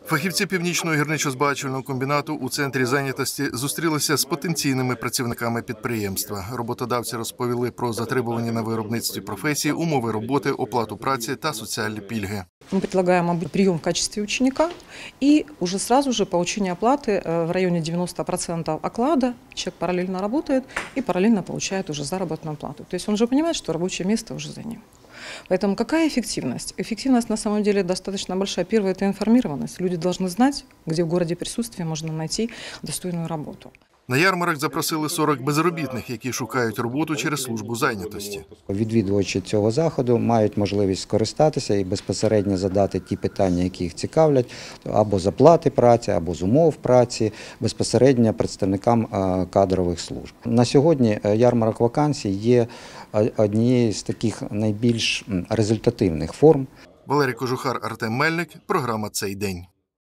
Фахівці Північного гірничо-збагачувального комбінату у центрі зайнятості зустрілися з потенційними працівниками підприємства. Роботодавці розповіли про затребувані на виробництві професії, умови роботи, оплату праці та соціальні пільги. Мы предлагаем прием в качестве ученика и уже сразу же получение оплаты в районе 90% оклада. Человек параллельно работает и параллельно получает уже заработную плату. То есть он уже понимает, что рабочее место уже за ним. Поэтому какая эффективность? Эффективность на самом деле достаточно большая. Первое – это информированность. Люди должны знать, где в городе присутствия можно найти достойную работу. На ярмарок запросили 40 безробітних, які шукають роботу через службу зайнятості. Відвідувачі цього заходу мають можливість скористатися і безпосередньо задати ті питання, які їх цікавлять, або з оплати праці, або з умов праці, безпосередньо представникам кадрових служб. На сьогодні ярмарок вакансій є однією з таких найбільш результативних форм. Валерій Кожухар, Артем Мельник. Програма «Цей день».